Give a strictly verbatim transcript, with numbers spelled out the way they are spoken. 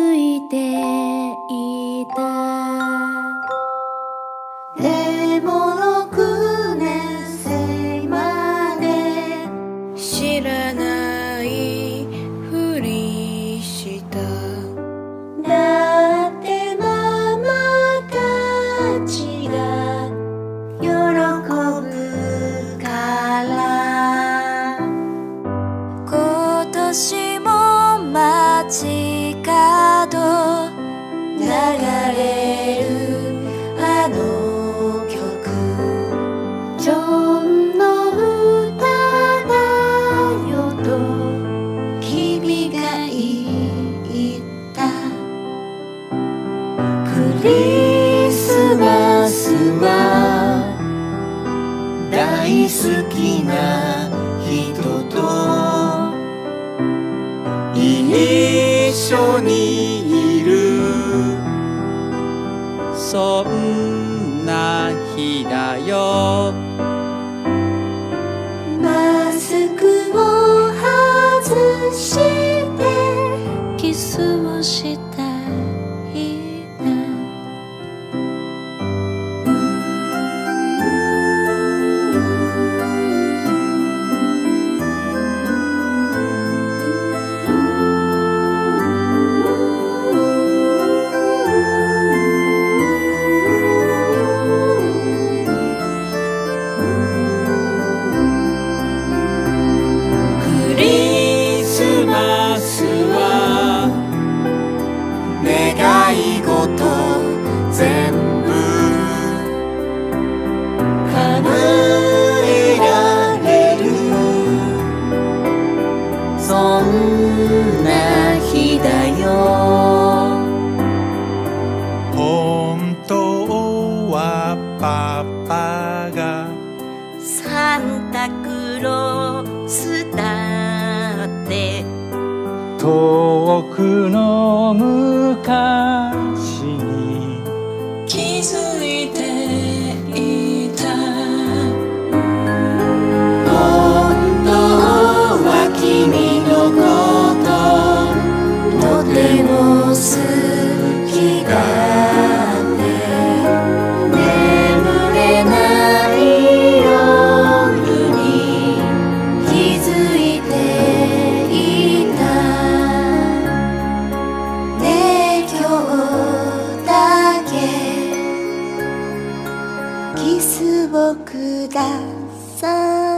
づいていた。でもろくねん生まで知らないふりした。だってママたちが喜ぶから。今年も街角流れるあの曲、ジョンの歌だよと君が言った。クリスマスは大好きな人と一緒にいる、 そんな日だよ。 マスクを外してキスをしたいな。願い事全部叶えられる、そんな日だよ。 本当はパパがサンタクロースだって遠くの昔に気づいていた。本当は君のこととても好きだって眠れない夜に気づいていた。ねえ今日だけキスをください。